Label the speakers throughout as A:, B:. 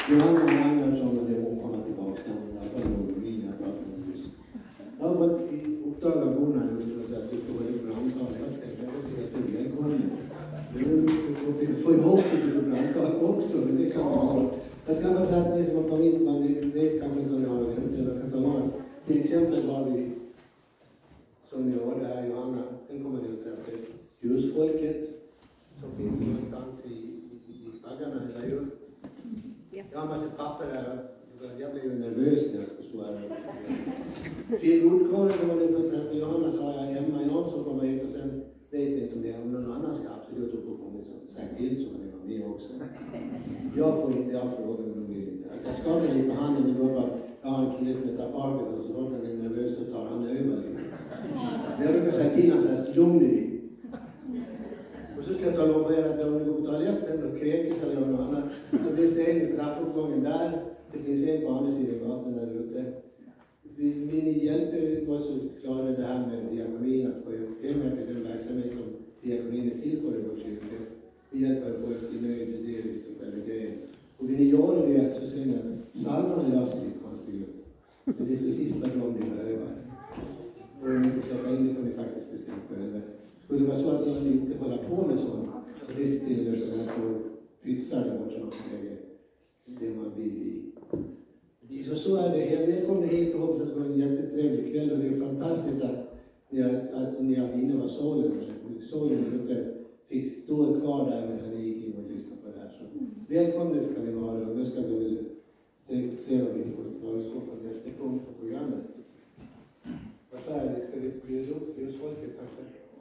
A: Johanna Magnusson och det hon kommer tillbaka till hon har någon vin jag pratar om just. Jag har fått i uppdrag av Gunnar just och sagt att du får ett brandtal. Jag tänkte att jag är så välkommen. Jag får ihop lite brandtal också, men det kan man ha. Jag ska bara säga att ni som har kommit in, man vet kanske inte vad ni har att vänta eller kan tala om. Till exempel har vi, som ni hörde här Johanna, sen kommer ni att träffa ljusfolket som finns någonstans i skaggarna hela jul. Jag har massa papper här. Jag blev nervös när jag skulle stå här. Fyra ordkåren var det för att Johanna sa jag hemma i någon som kommer hit och sen vet jag inte om det är någon annan ska absolut upp och komma och säga till så kan det vara med också. Jag får inte, jag frågar om de vill inte. Att jag skakar lite på handen och bara jag har en kille som heter Parker och så var han nervös och tar han över lite. Men jag brukar säga till honom så här, lugn dig. Och så ska jag tala om för er att jag var gå på toaletten och kräkes eller något annat. Så det är en i trappuppgången där. Det finns en på andra sidan gatan där ute. Vill ni hjälpa oss att klara det här med diakonin, att få pengar till den verksamhet som diakonin är till för i vår kyrka. Vi hjälper folk i nöjd, det ser vi och själva grejen. Och vill ni göra det så ser ni att salmarna är lösa lite konstigt ut. Men det är precis vad de ni behöver. Och om ni vill sätta in det får ni faktiskt bestämma själva. Skulle det vara så att man inte håller på med sånt, så finns det till er som här på pytsar där bort som man kan lägga det man vill i. Så är det. Jag kom hit och hoppas att det var en jättetrevlig kväll och det är fantastiskt att ni har inne var solen. Solen inte fick stå kvar där medan ni gick in och lyssnade på det här. Så välkomna ska ni vara och nu ska vi väl se vad vi får från nästa punkt på programmet. Vad säger vi? Ska vi bjuda upp ljusfolket kanske?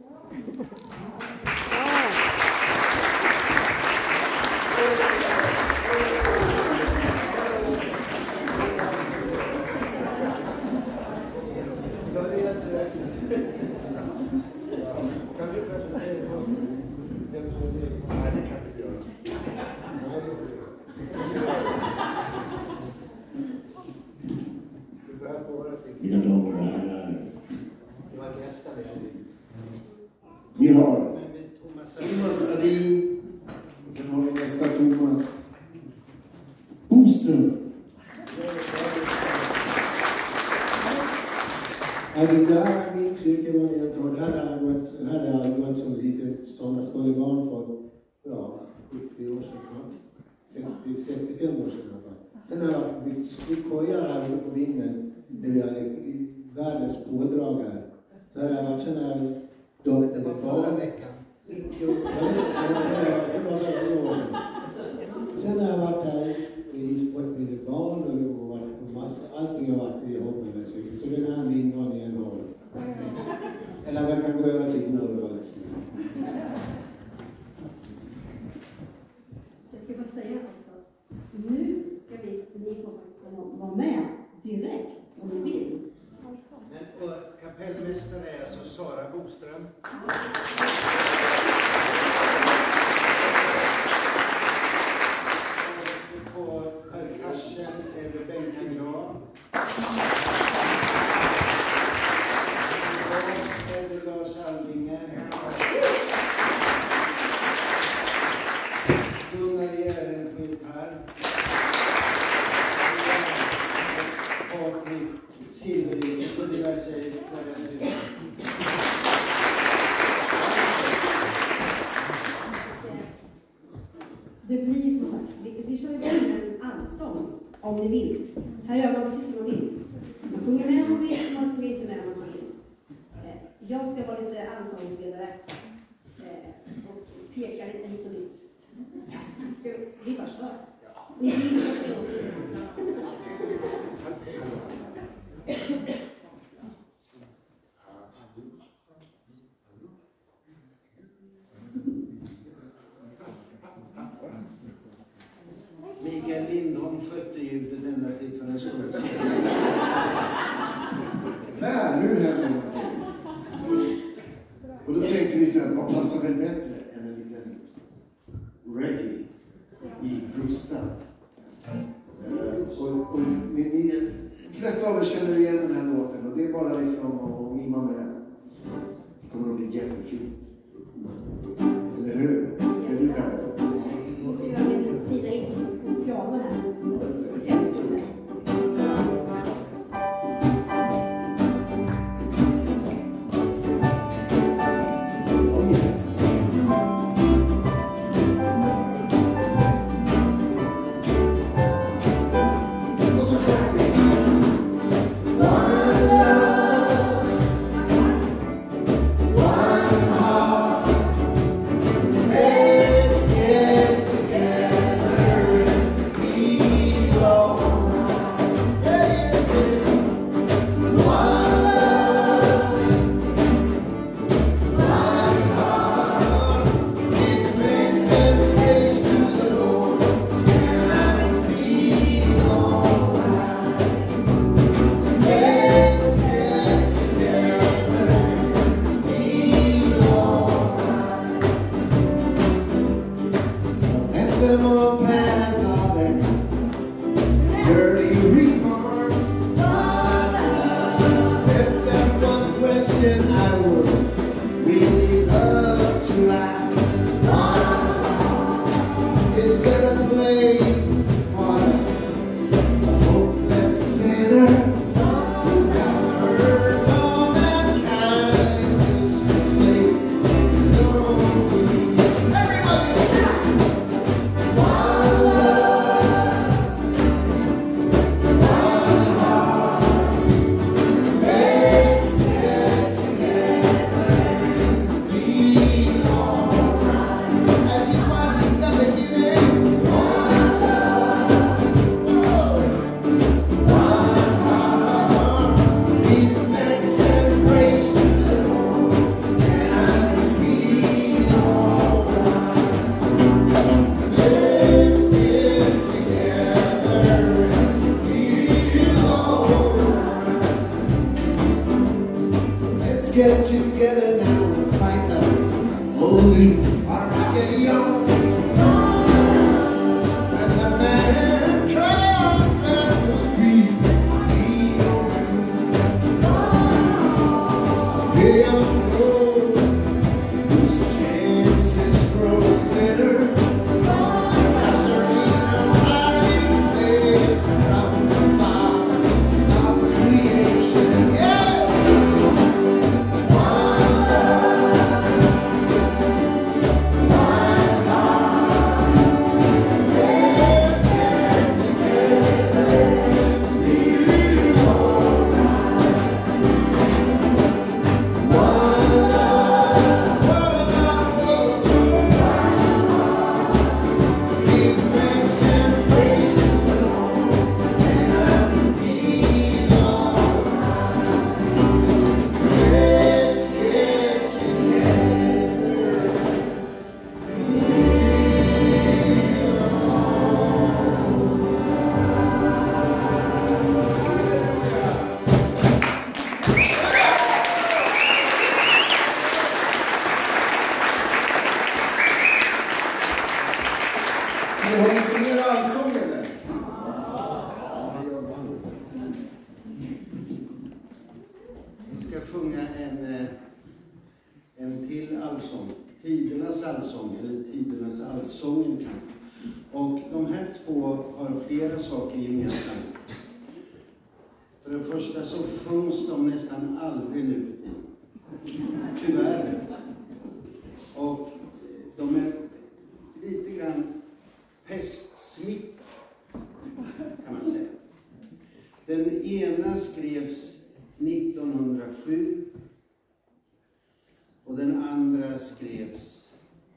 A: Kan du presentera vem som är det? Nej, det kan vi inte göra. Nej, det får du göra. Du börjar på våra ting.
B: Mina damer och herrar.
A: Det var nästa vecka.
B: Vi har Thomas Adin och sen har vi nästa Thomas Boström.
A: Alltså det här är min kyrka var ni jag tror. Det här har gått som litet ståndarskollebarn för 70 år sedan. 65 år sedan i alla fall. Sen har jag byggt kojar här uppe på vinden. Där vi hade världens pådragare. Så här har jag varit sen här. Det var förra veckan. Det var väldigt år sedan. Sen har jag varit här och gift bort mina barn och varit på massa. Allting har varit ihop med den här kyrkan. Så den här min var ni en år. Eller jag kan gå över till igår och vara liksom.
C: Jag ska bara säga också. Nu ska ni får faktiskt vara med direkt om ni vill.
A: Men kapellmästare är alltså Sara Boström. På percussion är det Bengt Grav. Bas är det Lars Alvinge. Gunnar Järenskylt här. Patrik Silvervik och diverse varianter.
C: Det blir som sagt, vi kör igång en allsång om ni vill. Här gör man precis som man vill. Man sjunger med om man vill, man sjunger inte med om man vill. Jag ska vara lite allsångsledare och peka lite hit och dit. Ska vi bara köra? Ni visar på dem.
A: Mikael Lindholm skötte ljudet ända till för en stund sedan.
B: Där, nu händer någonting. Och då tänkte vi så här, vad passar väl bättre än en liten reggae i Gustav. Och de flesta av er känner igen den här låten och det är bara liksom att mima med. Det kommer att bli jättefint. Eller hur? Ser du själv?
C: Nu ska jag göra lite sida in på piano här.
B: Get together now and fight the holy Armageddon. And the man comes that will be beyond those whose chances grow better. As a hiding place from the bottom of creation. Yeah.
A: Har ni inte mer allsång eller? Vi ska sjunga en till allsång. Tidernas allsång, eller Tidernas allsången kanske. Och de här två har flera saker gemensamt. För det första så sjungs de nästan aldrig nu för tiden. Tyvärr. Och de är lite grann pestsmitta, kan man säga. Den ena skrevs 1907 och den andra skrevs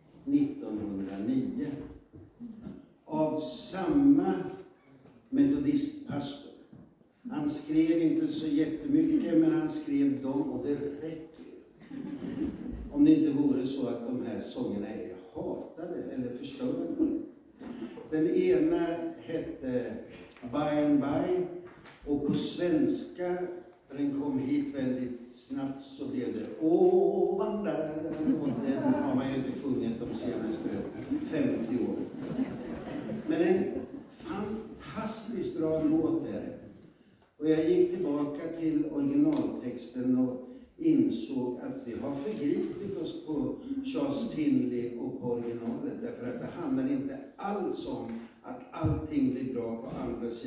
A: 1909 av samma metodistpastor. Han skrev inte så jättemycket, men han skrev dem och det räcker. Om det inte vore så att de här sångerna är hatade eller förstörda. Den ena hette By and By och på svenska, för den kom hit väldigt snabbt, så blev det Åh vandrar. Och den har man ju inte sjungit de senaste 50 åren. Men en fantastiskt bra låt är det. Och jag gick tillbaka till originaltexten och insåg att vi har förgripit oss på Charles Tinley och på originalet. Därför att det handlar inte alls om att allting blir bra på andra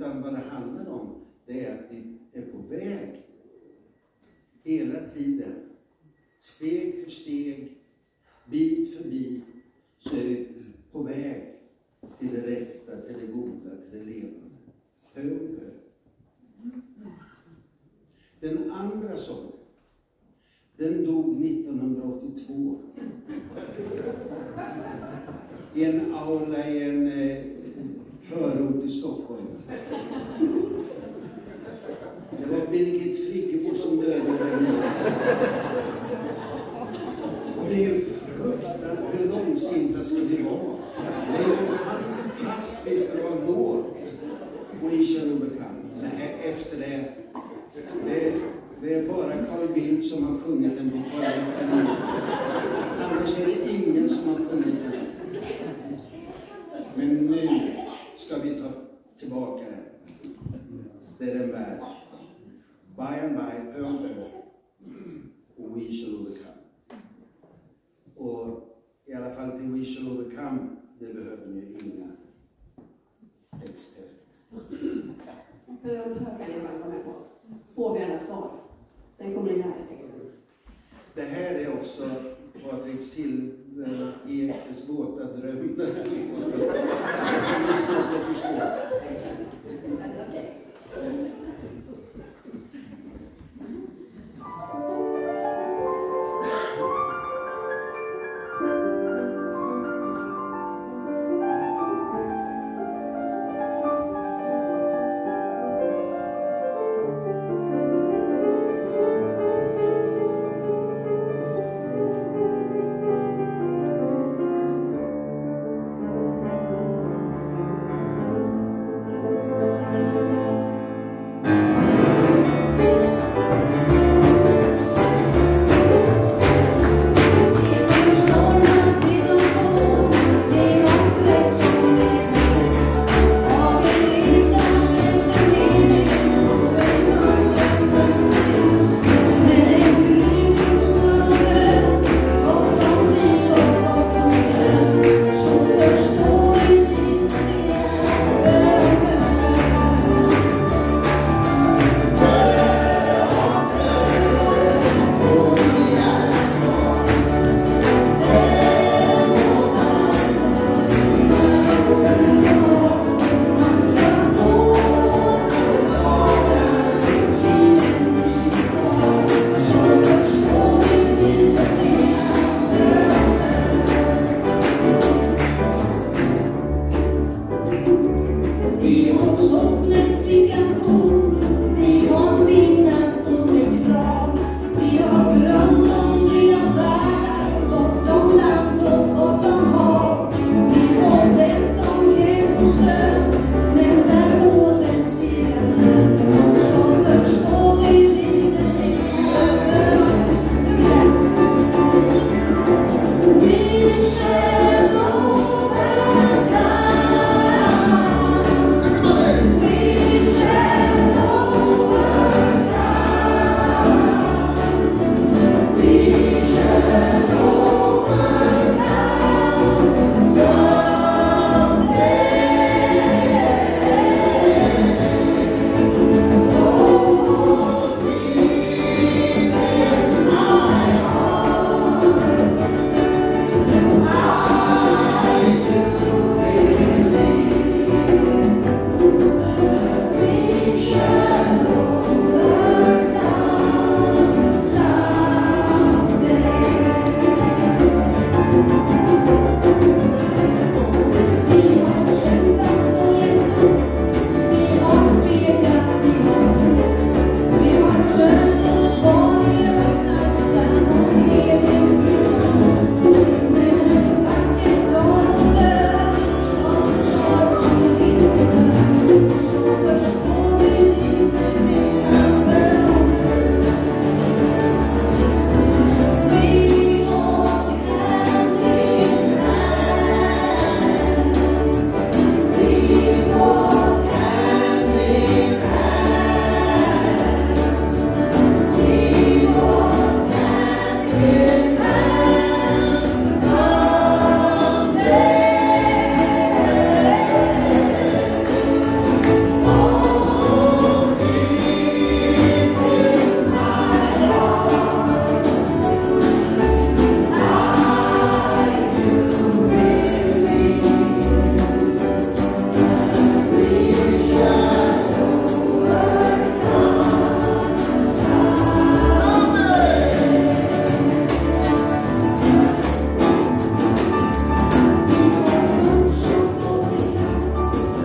A: Utan vad det handlar om, det är att vi är på väg hela tiden. Steg för steg, bit för bit, så är vi på väg till det rätta, till det goda, till det levande. Hö om hö. Den andra sången, den dog 1982. I en aula i en förort i Stockholm. Det var Birgit Friggebo som dödade den. Och det är ju fruktansvärt hur långsinta ska det vara. Det är ju en fantastiskt bra låt. We shall overcome. Efter det är bara Carl Bildt som har sjungit den på toaletten. Annars är det ingen som har sjungit den. Men nu ska vi ta tillbaka den. Det är den värld. By and by, över. Och we shall overcome. Och i alla fall till we shall overcome, det behöver ni inga texter.
C: Hör kan ni bara komma på. Får vi alla svar. Sen kommer den här texten.
A: Det här är också Patrik Silver-Ekes våta dröm. Det är svårt att förstå.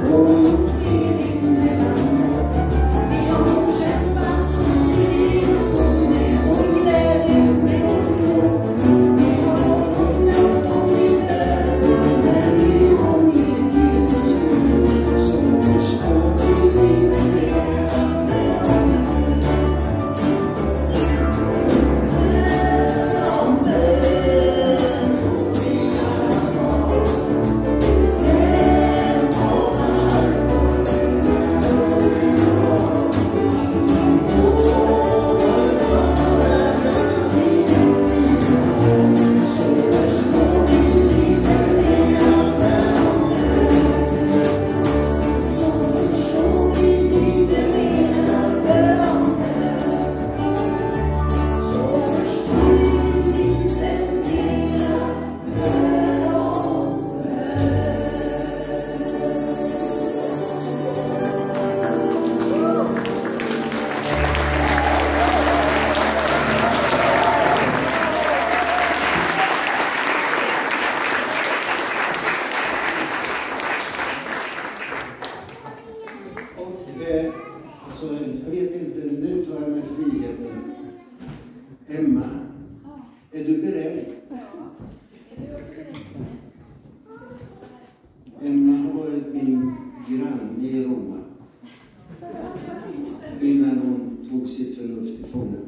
A: Jag vet inte, nu tar jag mig friheten. Emma, är du beredd? Emma har varit min granne i Roma innan hon tog sitt förnuft i fången.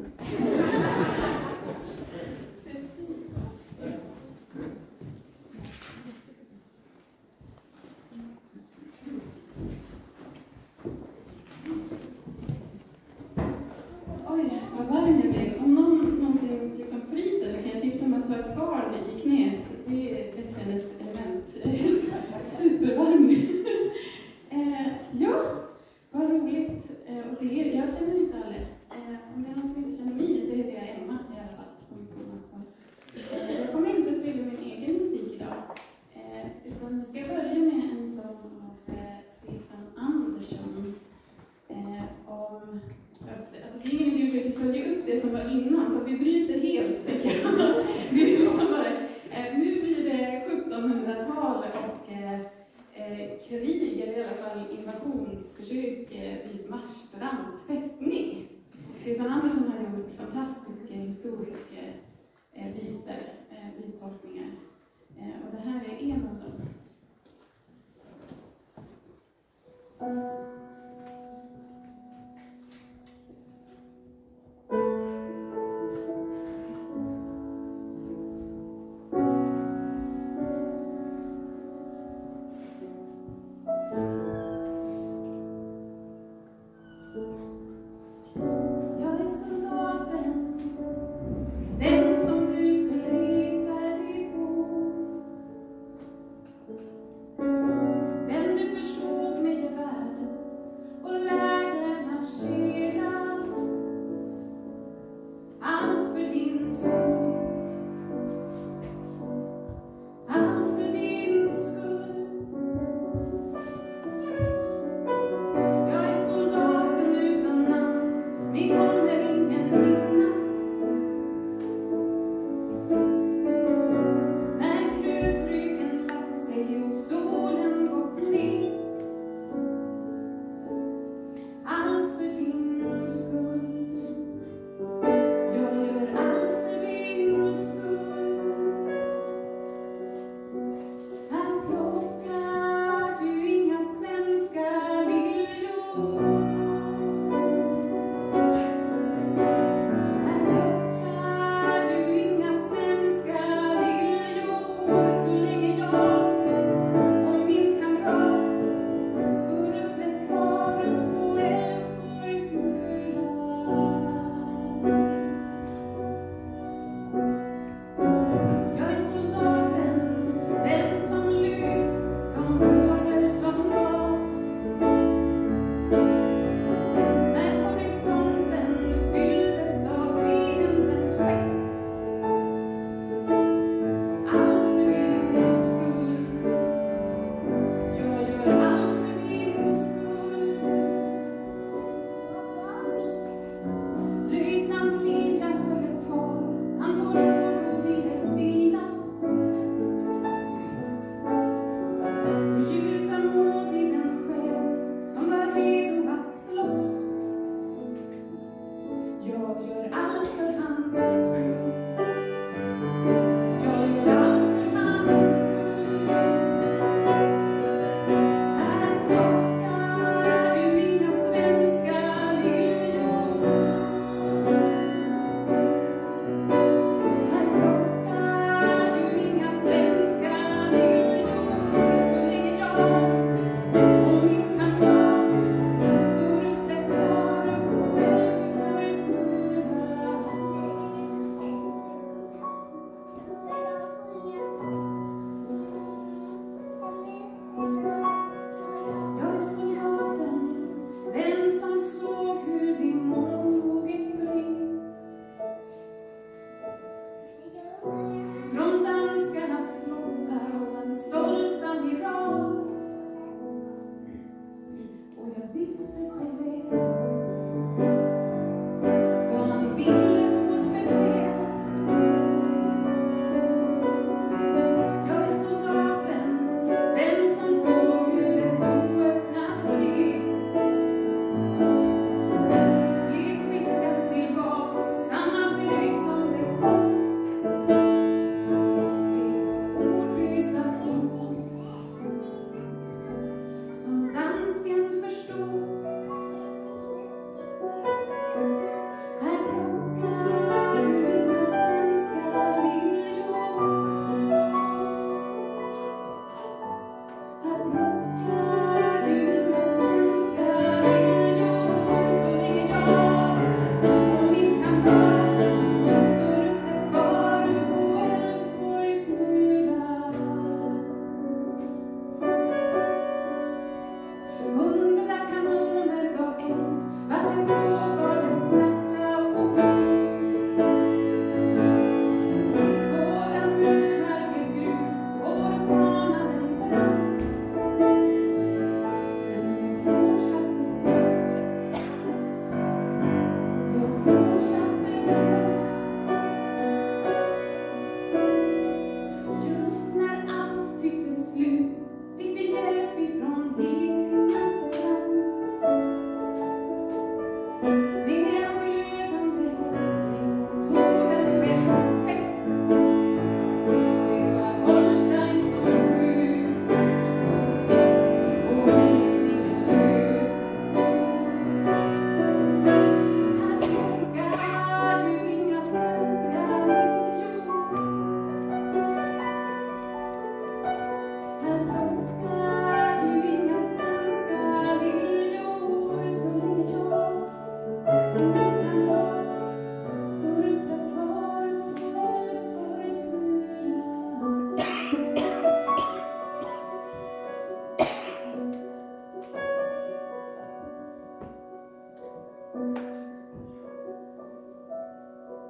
D: Invasionsförsök vid Marstrands fästning. Stefan Andersson har gjort fantastiska historiska visforskningar. Och det här är en av dem.
E: Den du försåg med gevär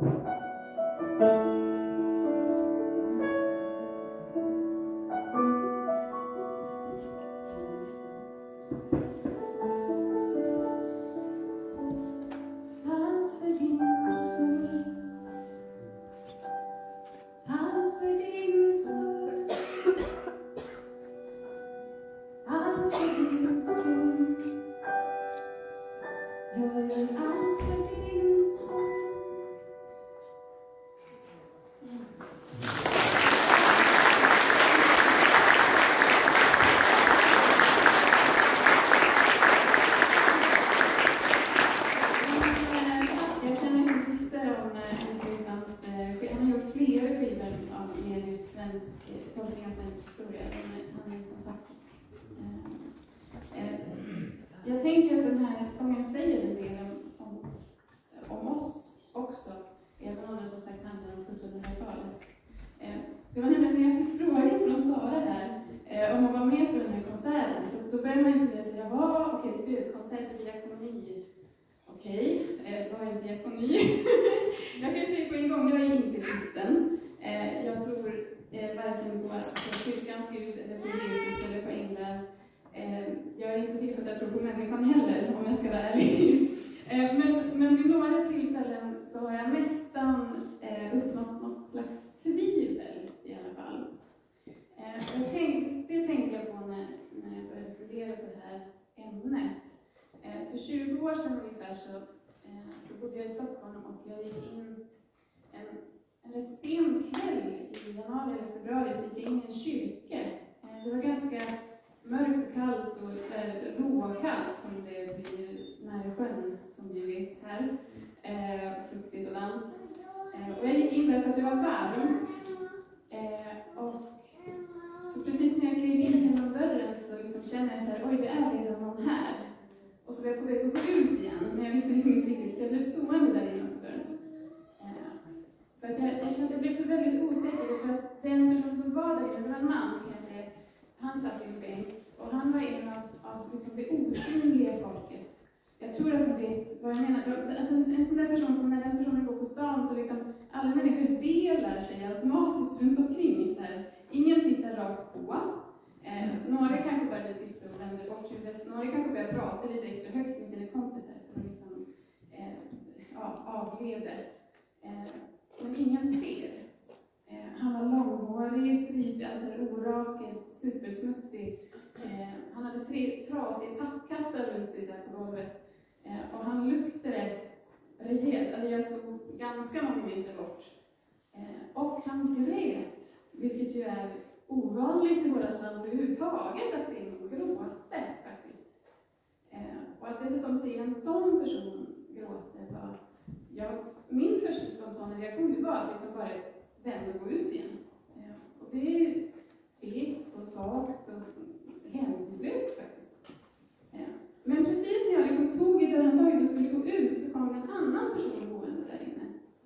D: Jag tänker att den här sången säger en del om oss också, även om det som sagt handlar om 1700-talet. Det var nämligen när jag fick frågan från Sara här om att vara med på den här konserten, så då började man ju fundera sig, okej, stödkonsert för diakoni. Okej, vad är diakoni? Jag kan ju säga på en gång, jag är inte kristen. Jag tror varken på kyrkans Gud eller på Jesus eller på änglar. Jag är inte säker på att jag tror på människan heller, om jag ska vara ärlig. Men vid några tillfällen så har jag nästan uppnått något slags tvivel i alla fall. Det tänkte jag på när jag började fundera på det här ämnet. För 20 år sedan ungefär så bodde jag i Stockholm och jag gick in en rätt sen kväll i januari eller februari, så gick jag in i en kyrka. Det var ganska mörkt och kallt och så här råkallt som det blir nära sjön, som vi vet här. Fuktigt och varmt. Och jag gick in där för att det var varmt. Och så precis när jag klev in genom dörren så liksom kände jag så här, oj, det är redan någon här. Och så var jag på väg att gå ut igen, men jag visste liksom inte riktigt, så jag blev stående där innanför dörren. För att jag kände, jag blev så väldigt osäker, för att den person som var där inne, det var en man, kan jag säga. Han satt i en bänk och han var en av liksom det osynliga folket. Jag tror att ni vet vad jag menar. Alltså en sån där person som när den personen går på stan så liksom alla människor delar sig automatiskt runt omkring. Så här. Ingen tittar rakt på. Några kanske bara blir tysta och vänder bort huvudet. Några kanske börjar prata lite extra högt med sina kompisar för att liksom, avleda. Men ingen ser. Han var långhårig, stripig, alltså orakel, supersmutsig. Han hade 3 trasiga pappkassar runt sig där på golvet. Och han luktade rejält. Alltså jag stod ganska många meter bort. Och han grät, vilket ju är ovanligt i vårt land överhuvudtaget att se någon gråta faktiskt. Och att dessutom se en sån person gråta var... min första spontana reaktion var att liksom bara vända och gå ut igen. Och det är ju fegt och svagt och hänsynslöst faktiskt. Men precis när jag liksom tog i det handtaget och skulle gå ut så kom en annan person gående där inne.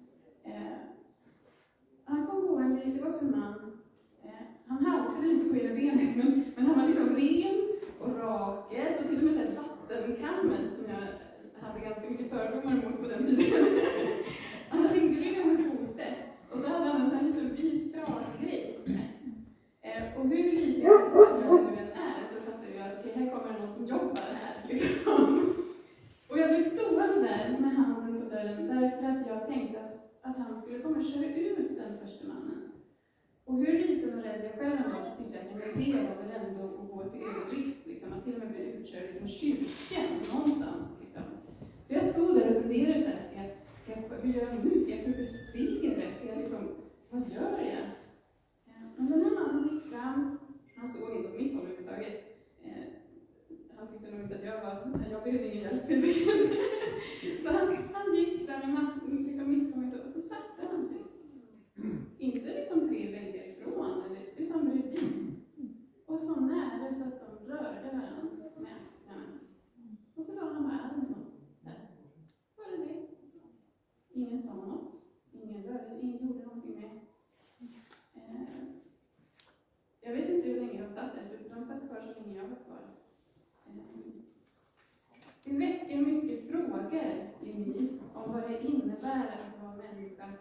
D: Han kom gående, det var också en man. Han halkade lite på ena benet, men han var liksom ren och raket och till och med så här vattenkammen som jag hade ganska mycket fördomar mot på den tiden. Han hade en grön fote och så hade han en sån här liten vit krasgrej. Och hur lite jag nu än är så fattade jag att okej, här kommer det någon som jobbar här. Liksom. Och jag blev stående där med handen på dörren därför att jag tänkte att han skulle komma och köra ut den första mannen. Och hur liten och rädd jag själv var så tyckte jag att det var väl ändå att gå till överdrift. Liksom, att till och med bli utkörd från kyrkan någonstans. Liksom. Så jag stod där och funderade så här, hur gör jag nu? Ska jag protestera? Ska jag liksom, vad gör jag? Men den här mannen gick fram, han såg inte på mitt håll överhuvudtaget. Han tyckte nog inte att jag behövde ingen hjälp. Så han gick fram liksom mitt på mig och så satte han sig. Inte liksom 3 väggar ifrån, utan bredvid. Och så nära så att de rörde varandra med axlarna. Och så la han med armen så här. Bara det. Ingen sa något. Ingen rörde sig, ingen gjorde någonting med. Jag vet inte hur länge de satt där, för de satt kvar så länge jag var kvar. Det väcker mycket frågor i mig om vad det innebär att vara människa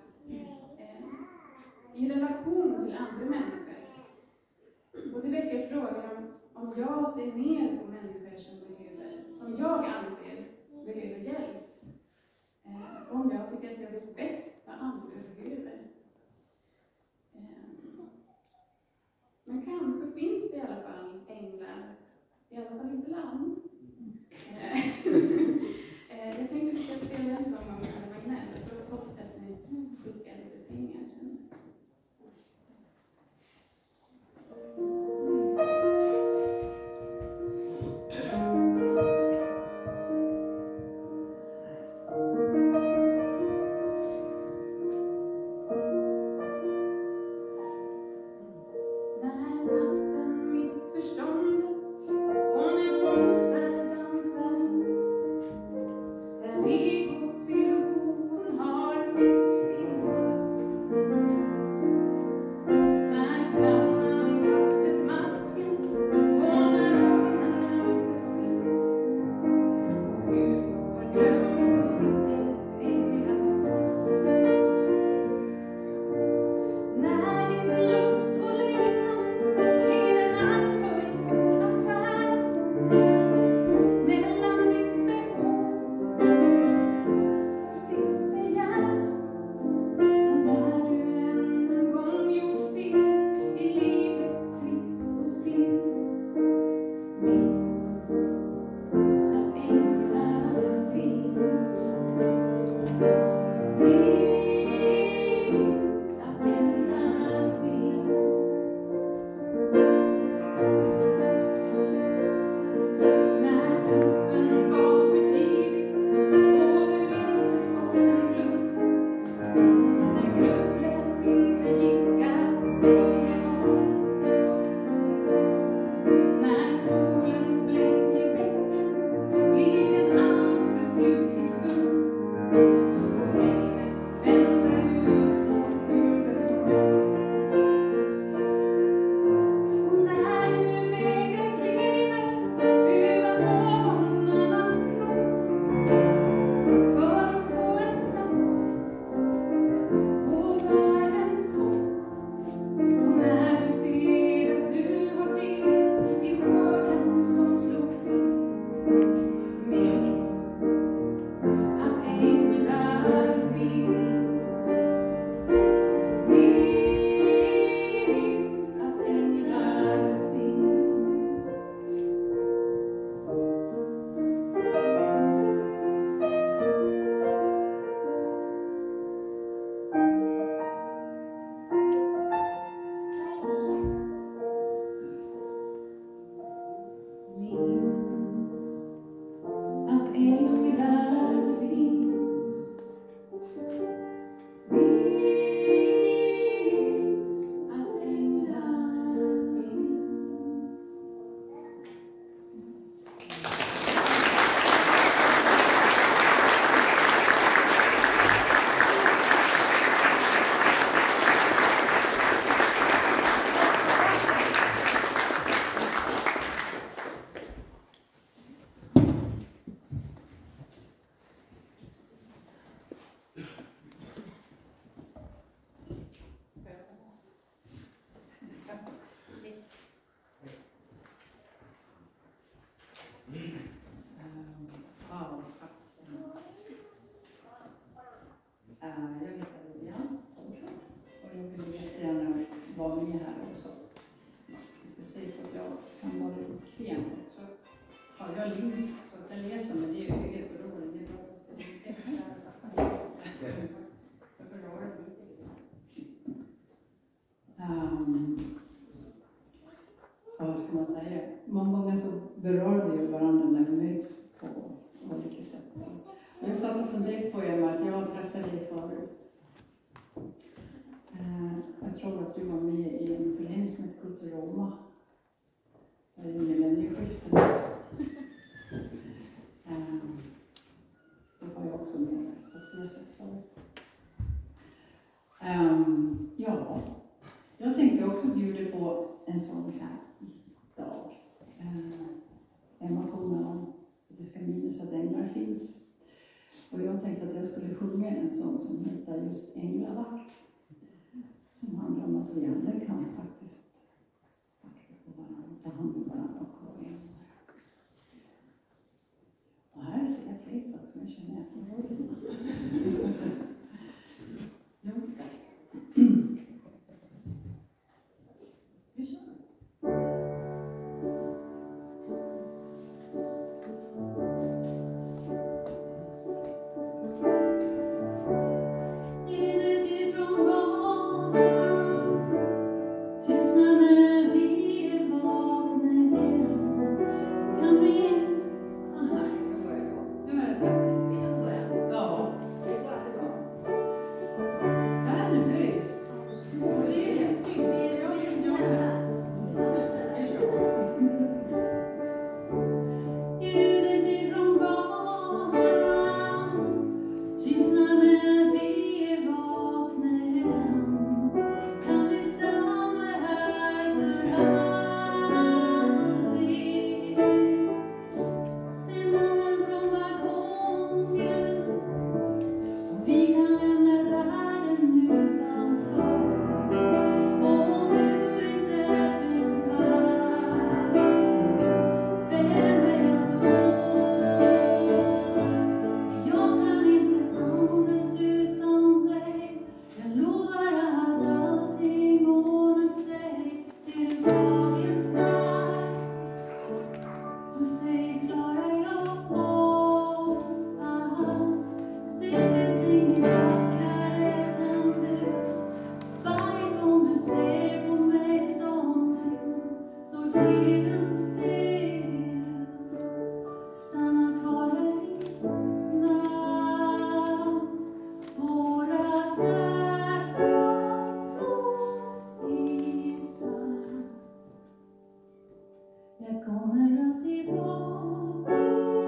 E: lins så att den läser, men det är ju helt roligt. Det är bra att det är extra. Jag får röra lite. Vad ska man säga? Många så berör vi ju varandra när vi möts på olika sätt. Och jag satt och funderade på att jag träffade dig förut. Jag tror att du var med i en förening som heter Kulturoma. Det är ju millennieskiftet. Då var jag också med där, så att jag ses förut. Ja, jag tänkte också bjuda på en sån här dag. Emotionen om att vi ska minnas att änglar finns. Och jag tänkte att jag skulle sjunga en sång som heter just Änglavakt. Som handlar om att vi alla kan faktiskt vakta på varandra, ta hand om varandra och ha änglar. Och här ser jag fler saker som jag känner att jag har lite. Vi kör. Jag kommer alltid vara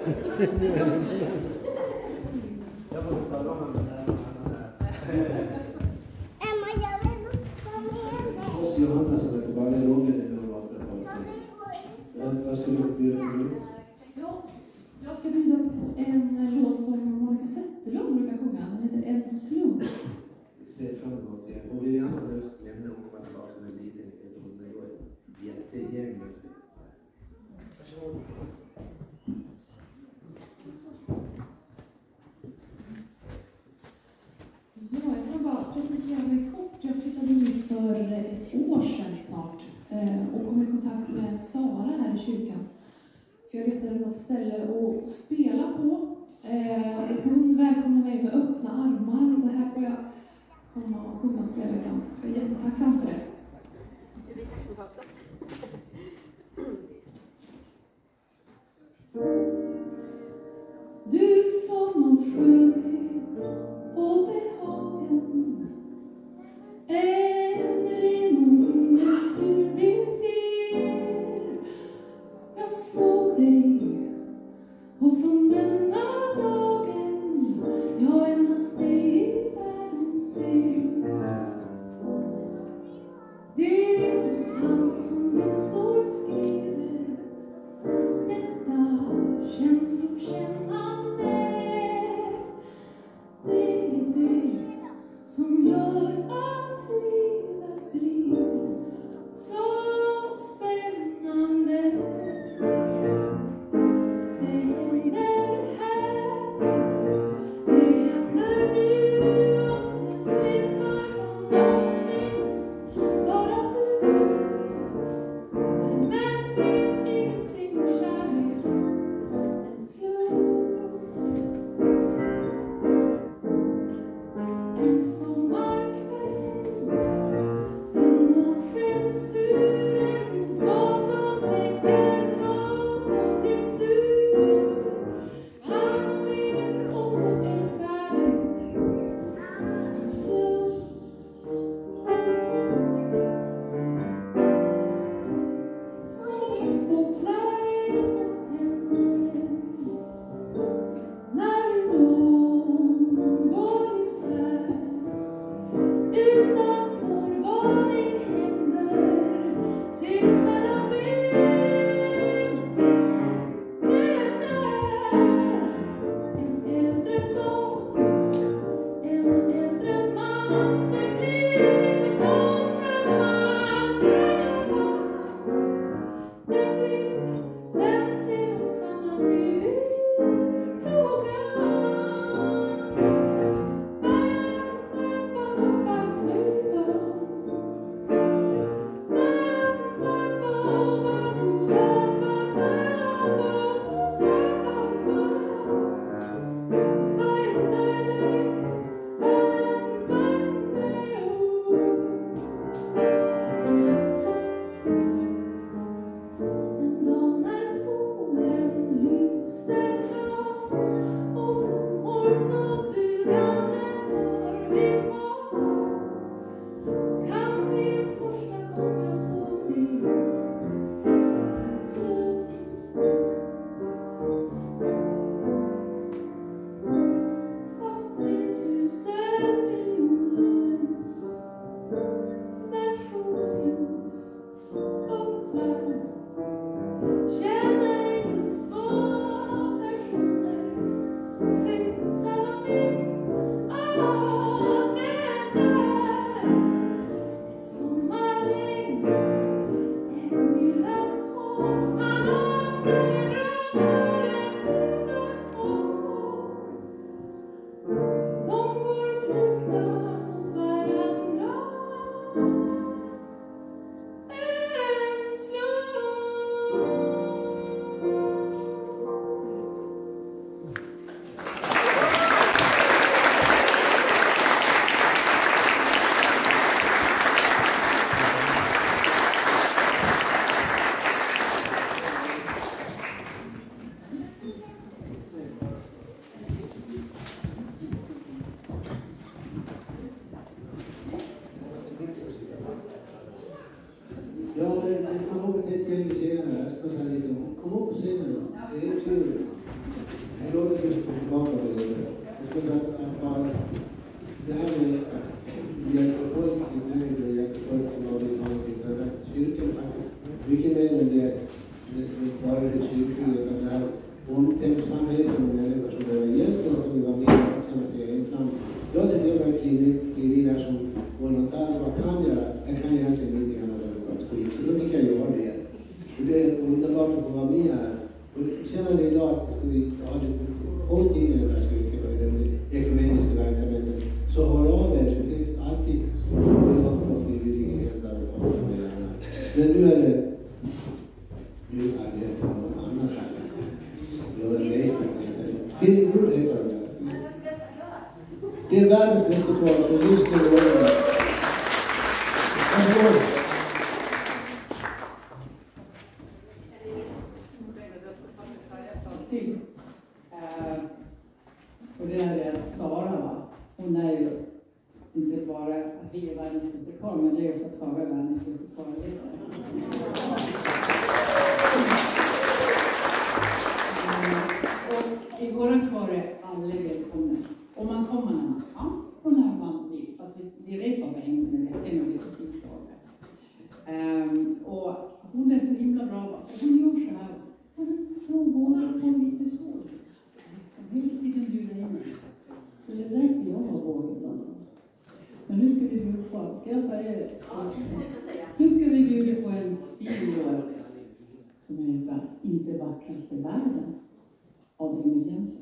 A: Jag får tala om det här.
F: Emma, jag vill kom igen.
A: Och Johanna som är tillbaka i rummet när hon var på. Vad skulle du bjuda på nu?
D: Ja, jag ska bjuda på en låt som Monica Zetterlund brukar sjunga. Den heter En slump.
A: Vi ser fram emot det. Och Vivianna nu lämnar och kommer tillbaka med en liten hund. Det går jättegäng med sig. Varsågod.
D: Ja, jag kan bara presentera mig kort. Jag flyttade hit för ett år sedan snart och kom i kontakt med Sara här i kyrkan. För jag letade något ställe att spela på. Och hon välkomnade mig med öppna armar. Så här får jag komma och sjunga och spela ibland. Jag är jättetacksam för det. Du som har skönhet och behagen, en rimmungens ur ditt ger. Jag såg dig och från denna dagen jag endast dig i världen ser. Det är så sant som det står skrivet, detta känslokännande. Det är det som gör att livet blir så spännande. Det händer här, det händer nu, och plötsligt för någon finns bara du. Men vet ingenting om kärlek, en slump. En sommarkväll, en månskenstur, en vad som täcker som en frisyr. Han ler och så är det färdigt, en slump. Som en spotlight som tänder när ridån går isär. Utanför varning händer simsalabim. Det är där en äldre dam, en äldre man. Det blir lite tomt hemma, säger han. En blick, sen ser de samla till program. En dag när solen lyste klart och blommor så bugande har vi kvar. Kan det första gång jag såg dig, en slump. Fast 3000 miljoner människor finns på vårt land, känner just två personer. Simsalabim, det är ett sommarregn, ett nylagt hår. Han offrar sin drömmar, ett nylagt hår. De går tryckta mot varandra, en slump.
A: det här med att hjälpa folk i nöd och hjälpa folk som har blivit avbildade. Kyrkan faktiskt mycket mer än det bara det kyrkliga, utan det här omtänksamheten om människor som behöver hjälp och som vill vara med och känna sig ensam. Jag tycker det var kliv där som volontär, vad kan jag göra? Jag kan egentligen inte annat än bara skit. Så då fick jag göra det. Och det är underbart att få vara med här. Och känner ni idag att vi har lite hårt in i den här kyrkan och i den ekumeniska verksamheten, så har av er, det finns alltid jag för frivillighet där och folk med gärna. Men nu är det någon annan här. Jag vet att det heter Philip Wood heter det. Det är världens bästa kvar, så nu ska vi göra det. Varsågod.
E: Och det här är att Sara, va? Hon är ju inte bara att vi är världens bästa kvar, men det är ju för att Sara är världens bästa kvarledare. Och i våran kvar är alla välkomna. Och man kommer när man kan och när man vill. Fast vi repar bara en gång i veckan och lite tisdagar. Och hon är så himla bra. Hon gör så här. Ska du prova på lite så? Liksom hela tiden bjuda in oss. Så det är därför jag har vågat ibland. Men nu ska vi bjuda på, ska jag säga? Nu ska vi bjuda på en fin låt som heter Inte vackraste världen av Ingrid Jensen.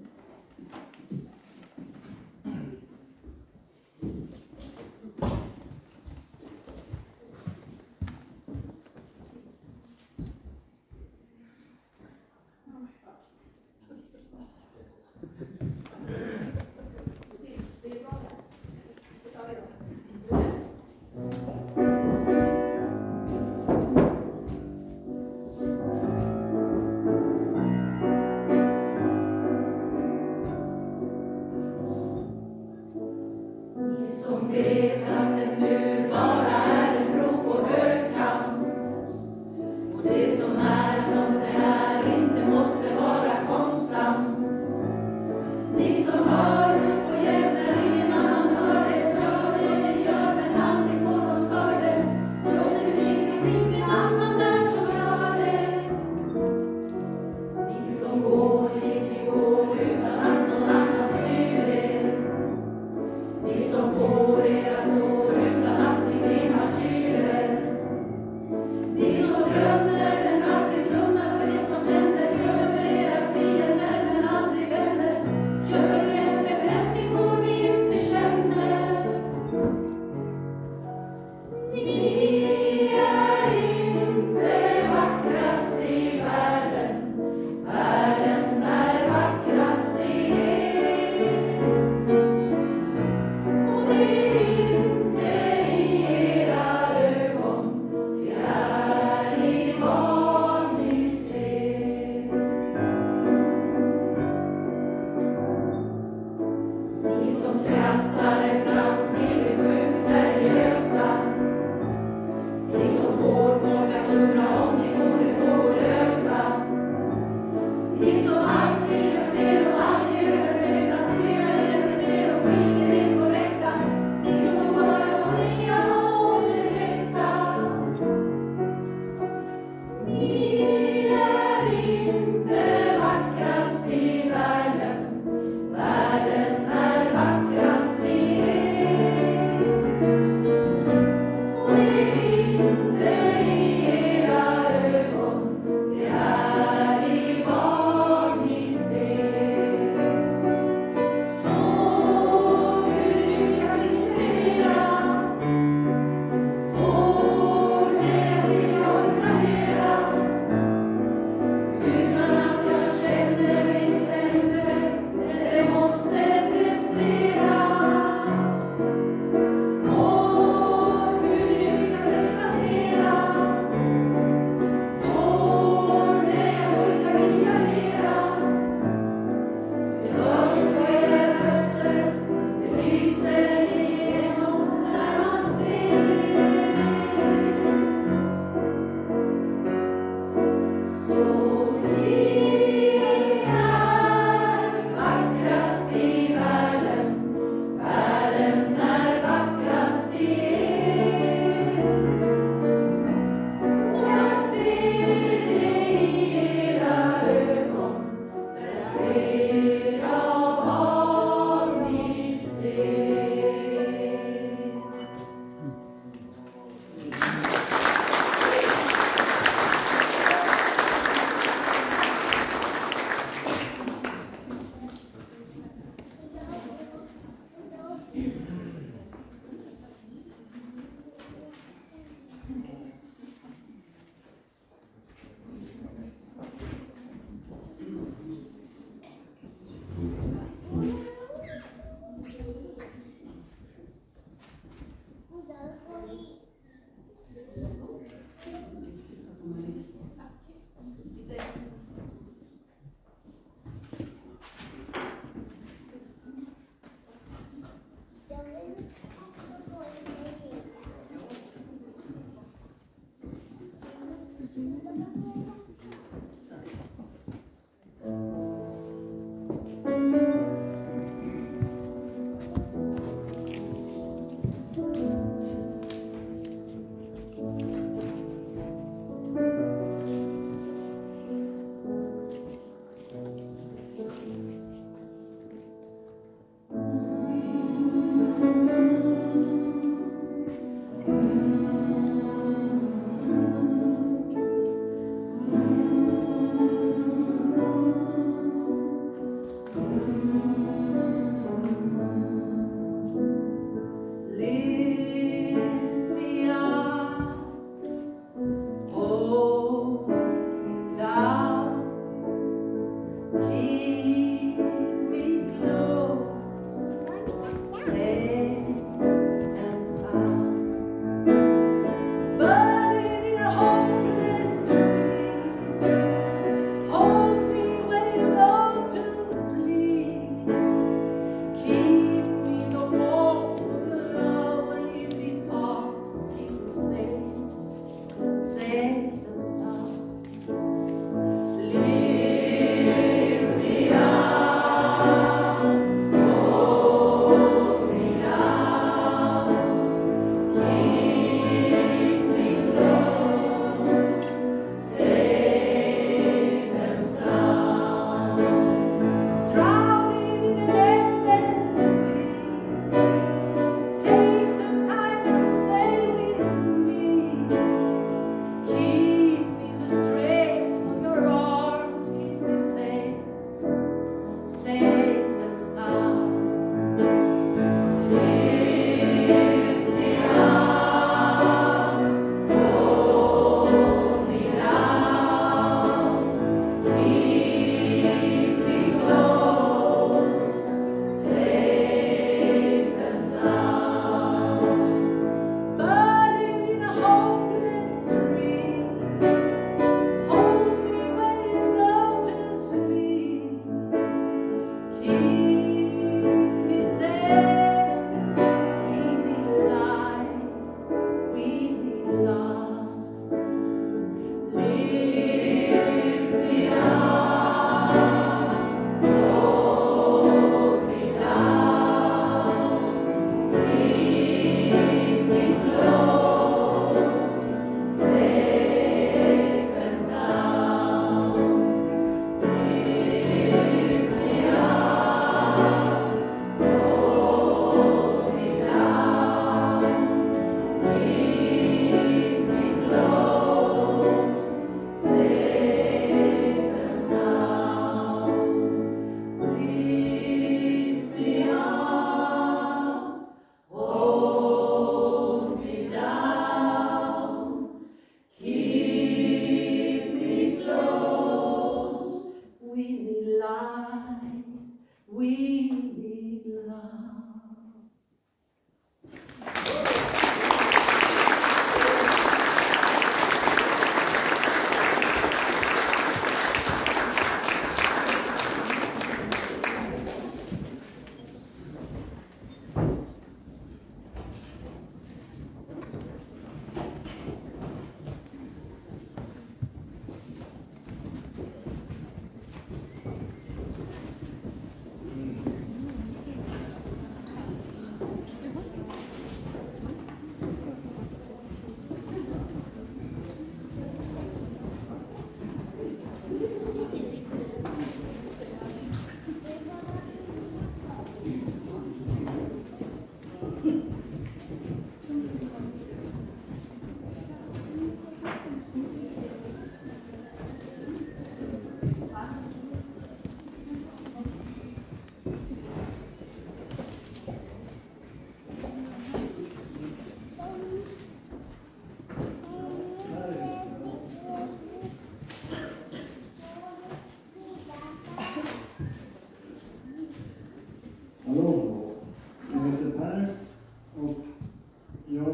G: Hallå, jag heter Per och jag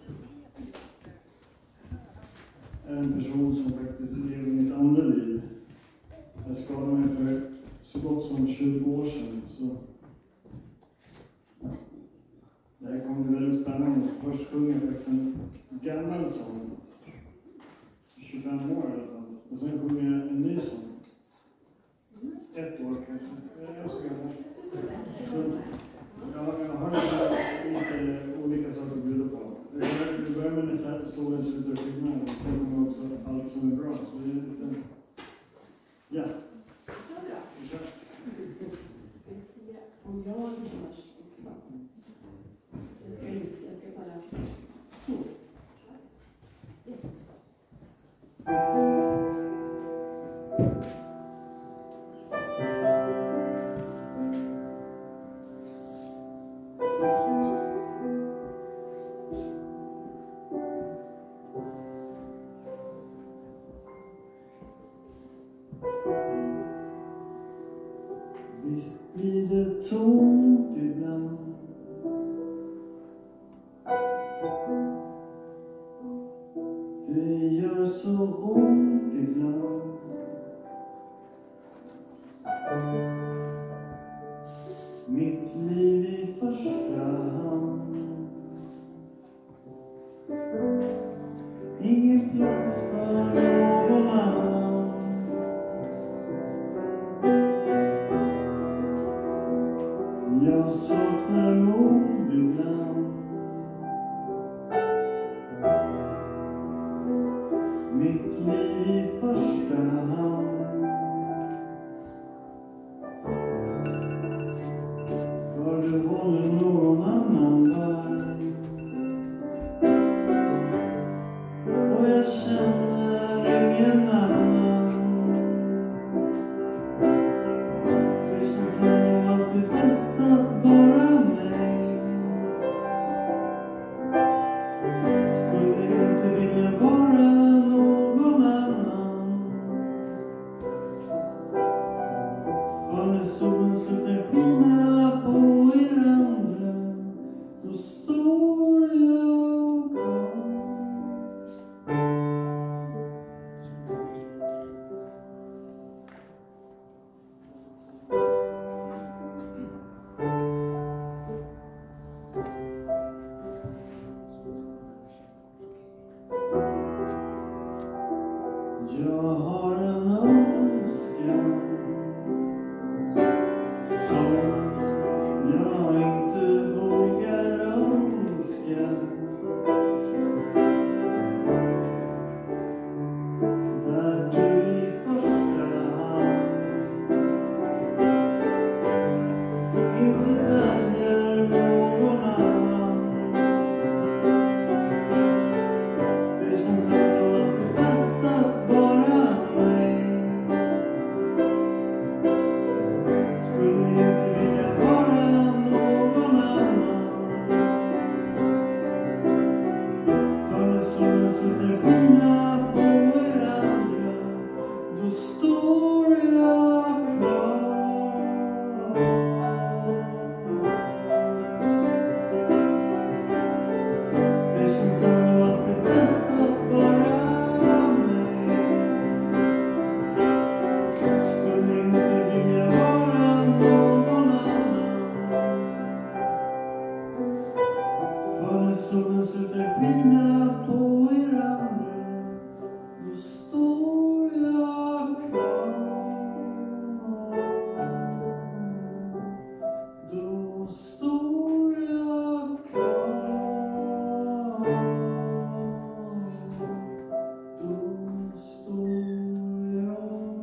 G: är en person som faktiskt lever mitt andra liv. Jag skadade mig för så gott som 20 år sedan. Så det här kommer bli väldigt spännande. Först sjunger jag faktiskt en gammal sång, 25 år i alla fall. Och sen sjunger jag en ny sång. 1 år kanske. Jag ska jag har lite olika saker att bjuda på. Vi börjar med när solen slutar skina och sen kommer också allt som är bra. Så det är lite... Ja. Vi kör.
C: Vi ser om jag hörs också. Jag ska bara... Så. Yes.
G: Visst blir det tomt ibland. Det gör så ont ibland. Mitt liv i första hand. Ingen plats för någon annan. Jag saknar mod ibland. Mitt liv i första hand. För du håller någon annan där. Och jag känner ingen annan. Det känns ändå alltid bäst att vara mig. Skulle inte vilja vara någon annan. För när solen slutar skina på er andra, då står jag kvar. Jag har en önskan som jag inte vågar önska. Där du i första hand inte väljer någon annan. Det känns ändå alltid bäst att vara mig. Skulle inte vilja vara någon annan. För när solen slutar skina på er andra, då står jag kvar. Det känns ändå alltid bäst att vara mig. Skulle inte vilja vara någon annan. För när solen slutar skina på er andra, då står jag kvar. Då står jag kvar. Då står jag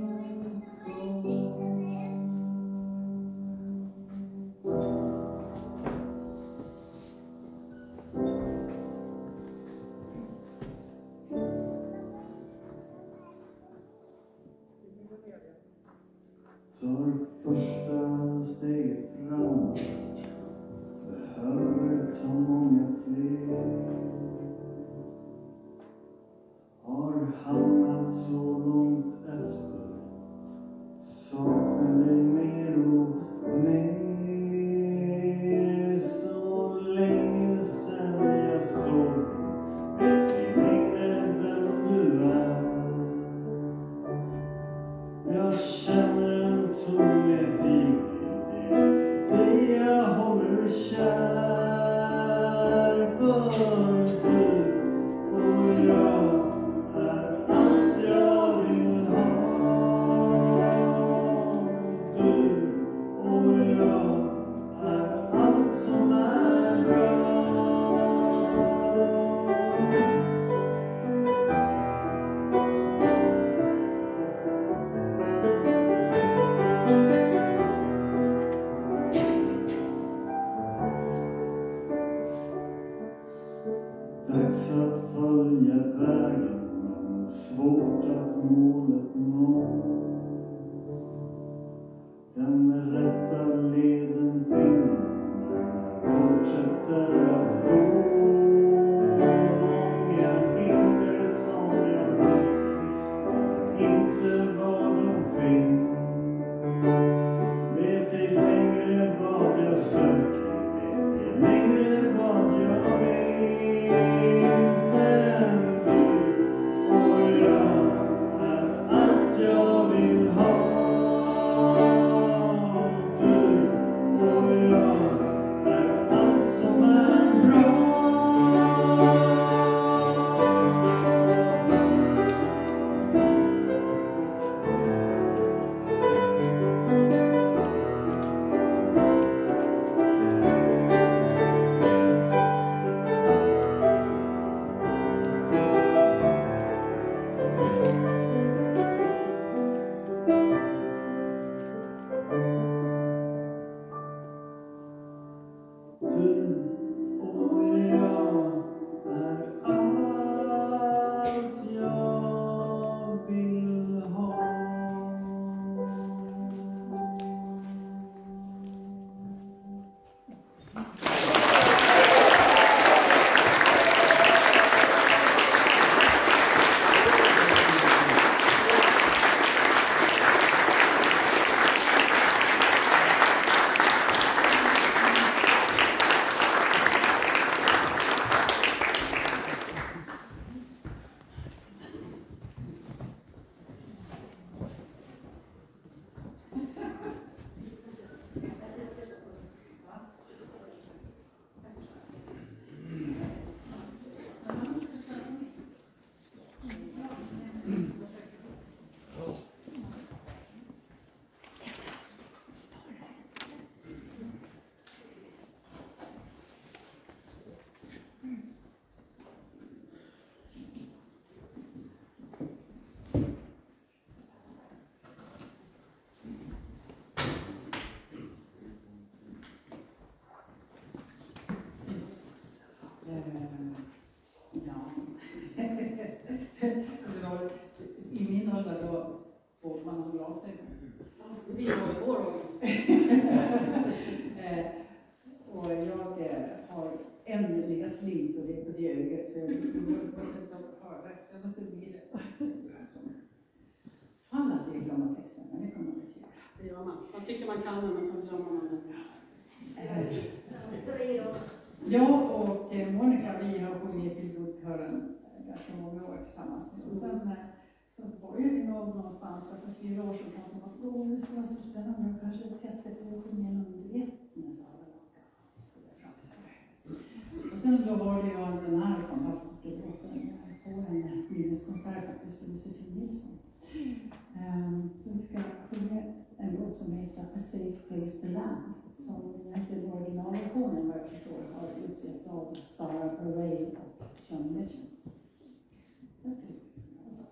G: tar första steget framåt. Behöver ta många fler. Har hamnat så långt efter. Saknar dig mer och mer.
E: och man har glasögon.
D: Vi har vår
E: Och jag har en ligas lins och det är på det ögat, så jag måste ha rätt, så jag måste bli det. Fan att jag glömmer texten, men det kommer man inte göra.
D: Det gör man. Man tycker man kan men så glömmer man det.
E: Jag och Monica, vi har sjungit i Filmkören ganska många år tillsammans nu. Och sen så började vi någonstans för 4 år sedan och tänkte att det skulle vara så spännande och kanske testa på att sjunga någon duett med Sara Locka. Och sen då var det ju den här fantastiska låten på en minneskonsert faktiskt för Josefin Nilsson. Så vi ska sjunga en låt som heter A Safe Place to Land, som egentligen originalversionen vad jag förstår har utsetts av Sarah Bareilles och John Legend. Jag ska och så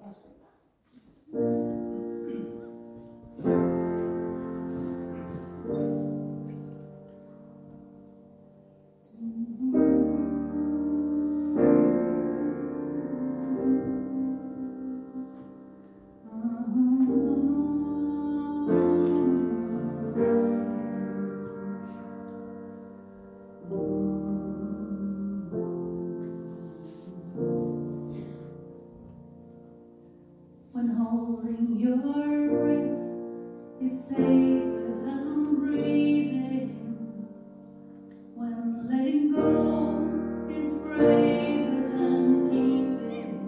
H: When holding your breath is safer than breathing. When letting go is braver than keeping.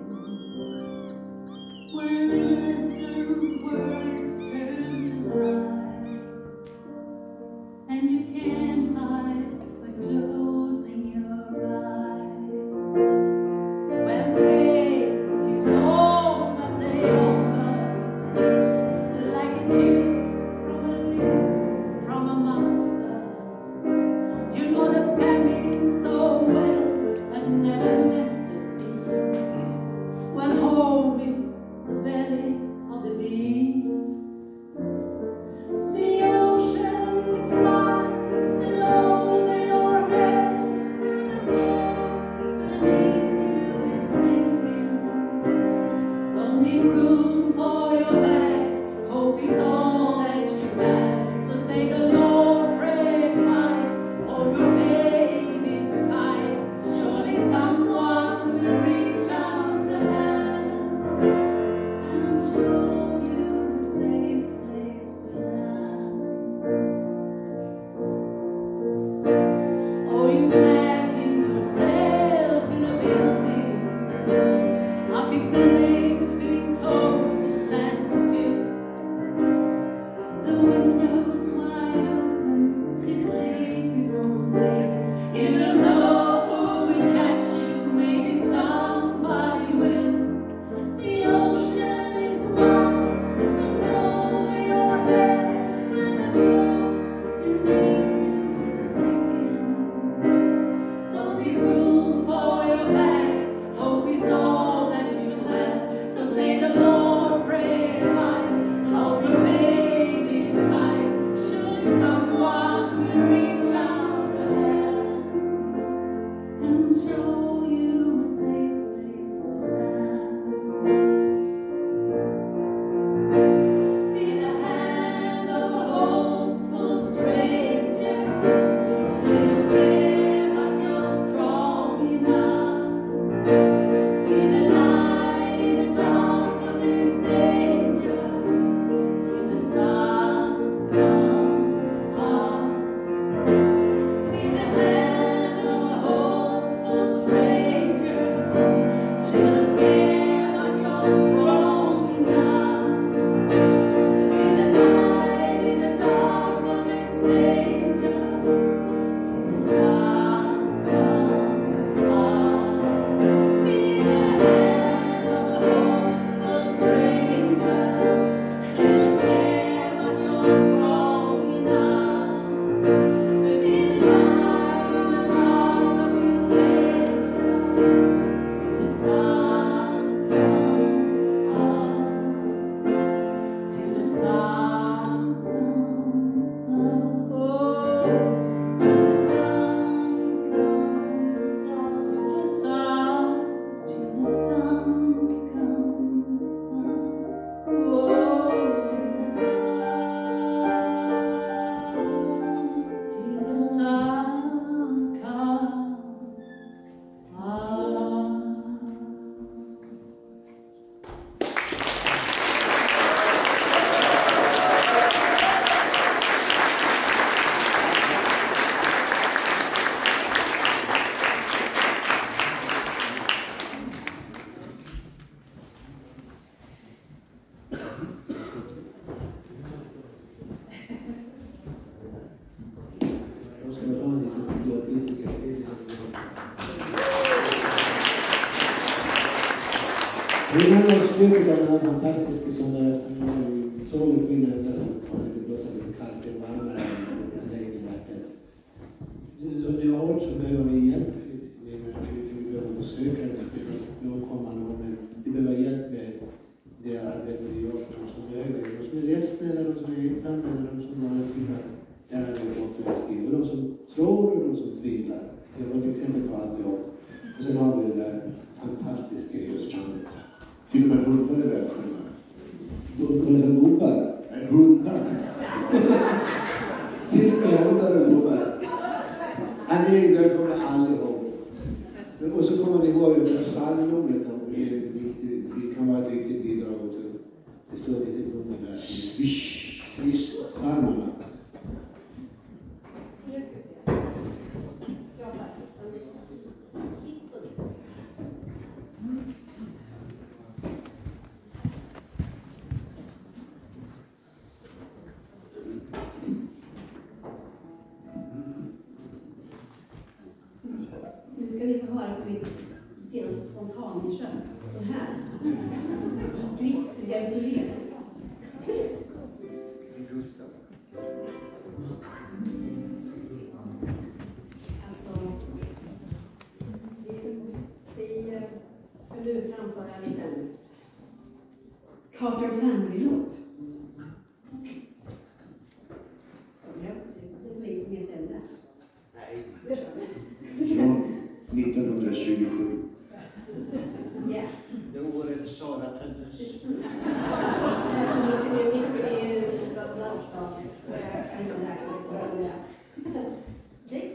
H: When innocent words turn to lies, and you can't hide by closing your eyes. When pain is all that they offer, like a kiss from a lips from a monster. You know the famine so well, but never met the thief. When home is the belly of the beast. The oceans lie below your head, and the moon beneath you is sinking. Don't need room for your bags, hope is all
A: Vi närmar oss slutet av den här fantastiska solen skiner det blåser lite kallt, det är varmare än dig i hjärtat. Som ni har hört så behöver vi hjälp. Vi behöver besöka någon kommande år, men vi behöver hjälp med det arbete vi gör för de som behöver. De som är ledsna eller de som är ensamma eller de som bara tycker att det här är vårt liv. Och de som tror och de som tvivlar. Det var ett exempel på alltihop. Och sen har vi det där fantastiska ljusbandet.
B: Till och med hundar är välkomna.
A: Gubbar?
B: Nej, hundar.
A: Till och med hundar och gubbar. Han är välkomna allihop. Och så kommer ni ihåg det där psalmnumret. Det kan vara ett viktigt bidrag också. Det står ett litet nummer där.
B: Swish.
A: Swish. Psalmerna.
C: Nu ska vi få höra på mitt senaste spontaninköp. Den här. Glistriga ukulele.
B: Gustav.
C: Alltså, vi ska nu framföra en liten Carter Family-låt. Ja, det blir lite mer sen där.
A: Nej.
C: Det kör vi.
B: Från 1927.
C: Ja.
A: Det året Sara föddes.
C: Okej.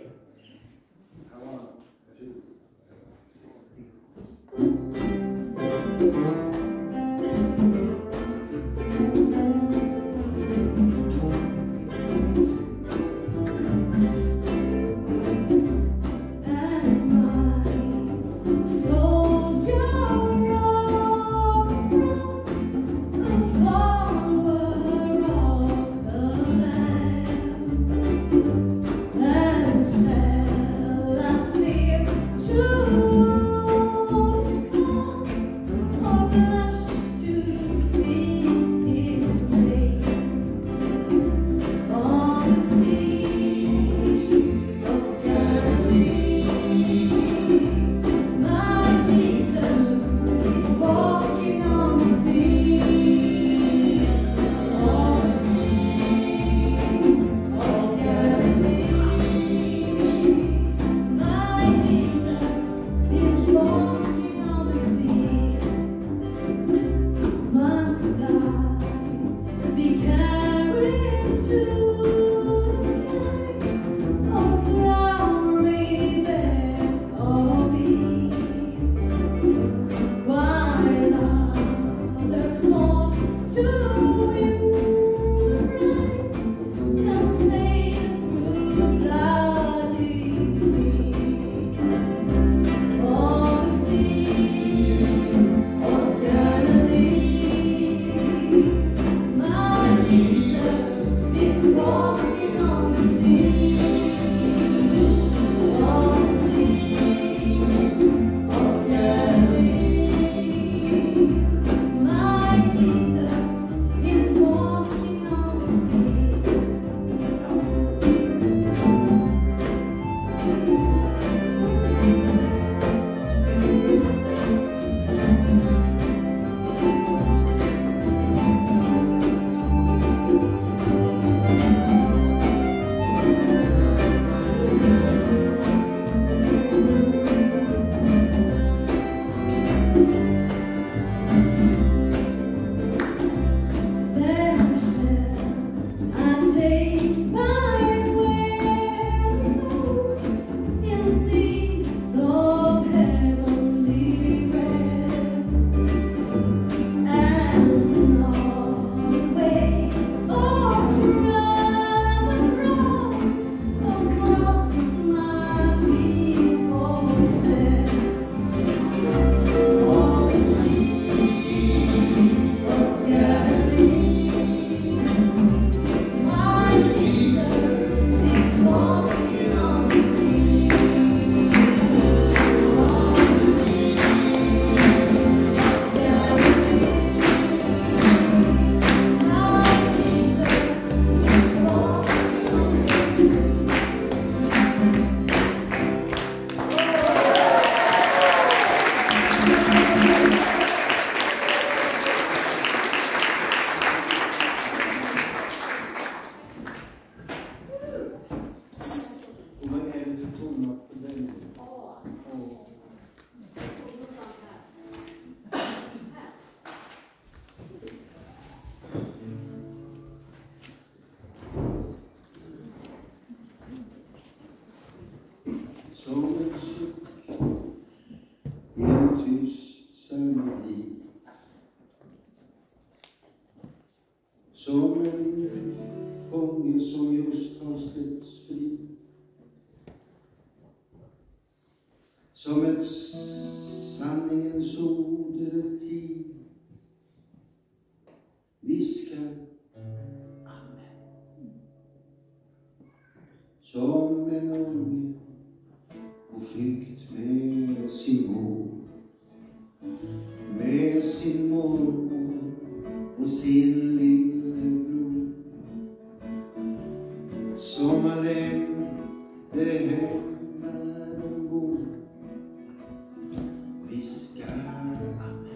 A: som en fånge som just har släppts fri. Som ett sanningens ord i det tid viskar amen. Som en unge på flykt med sin mor, med sin mormor och sin lillebror, som har lämnat det hemma de bor, viskar amen.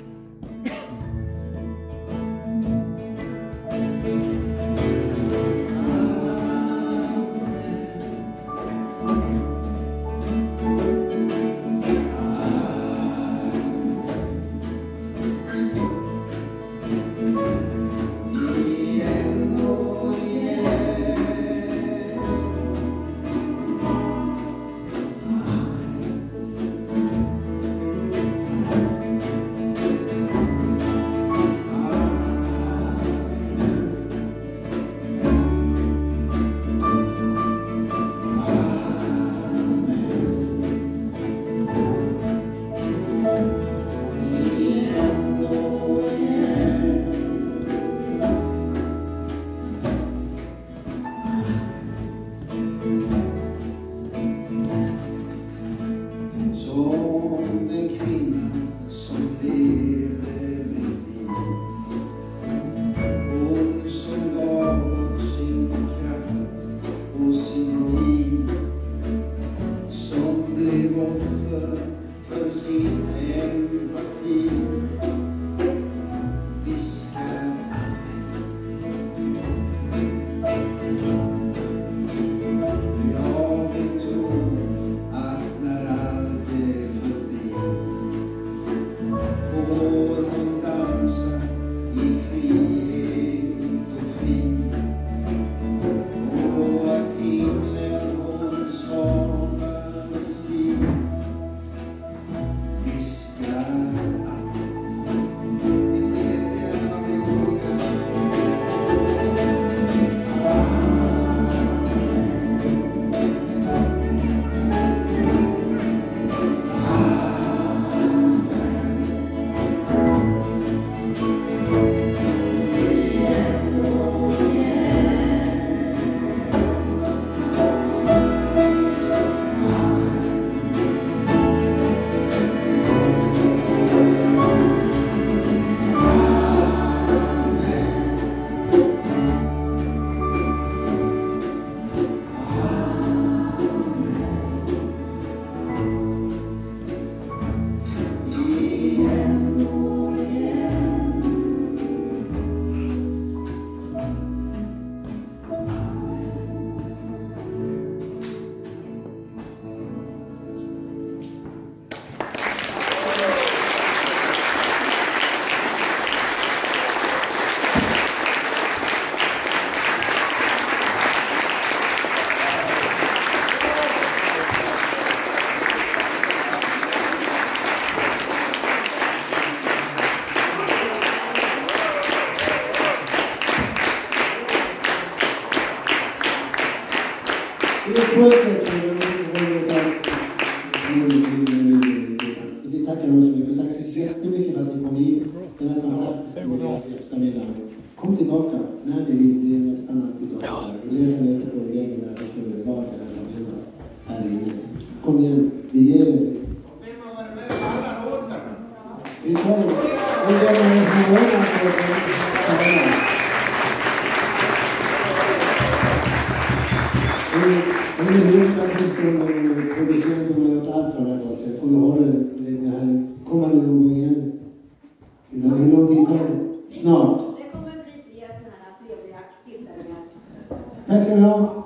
A: Vi tackar så mycket och tack så jättemycket för att ni kom hit den här fantastiska eftermiddagen. Kom tillbaka när ni vill, det är nästan alltid tillbaka. Och läsa ner på väggen där det står var här inne. Kom igen, vi ger er. Vi tar det. Och det är en som har om ni vill faktiskt producenten har gjort allt för det här också. Får vi ha det här kommande någon gång igen? Hur lång tid tar det? Snart.
C: Det kommer bli fler sådana här trevliga tillställningar.
A: Tack ska ni ha.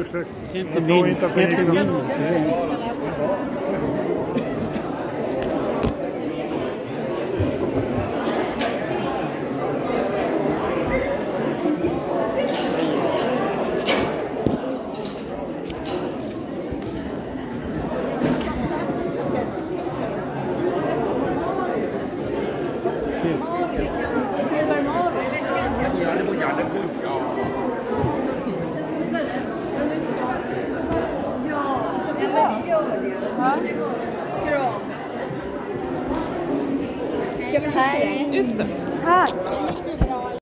G: ursäkt. Jag tror inte att det gick så.
I: Hej. Just det. Tack.